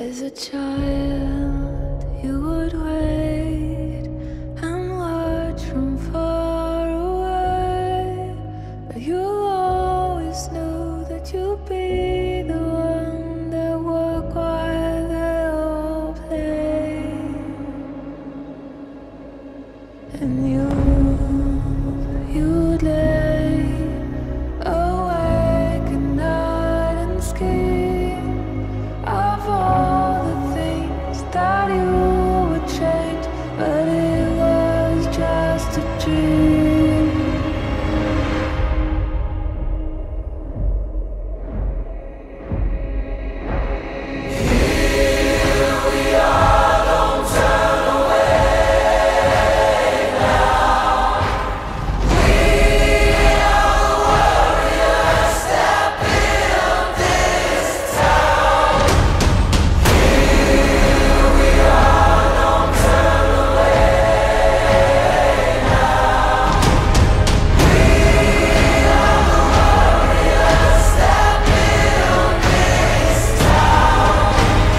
As a child, you would wait and watch from far away, but you always knew that you'd be the one that would while they all played. And you'd lay awake at night and scheme of all the things that you would change, but it was just a dream. Here we are, don't turn away now. We are the warriors that build this town. Here we are, don't turn away now. We are the warriors that build this town.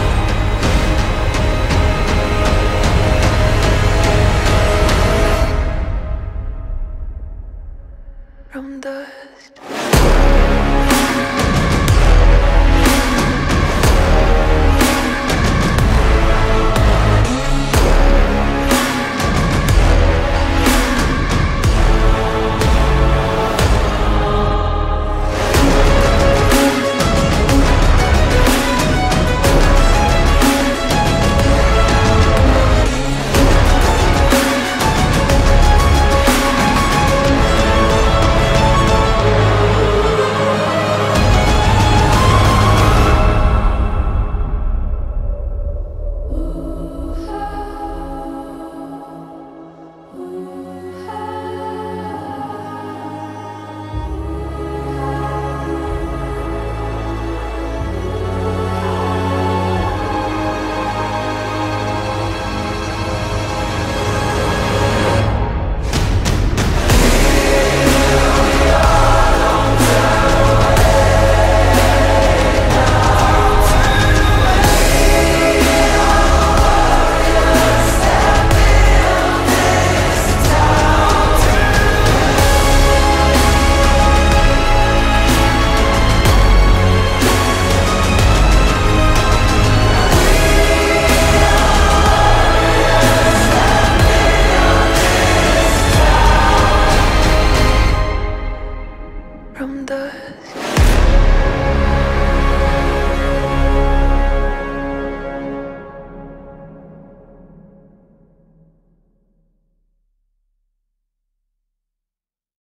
From dust. From dust.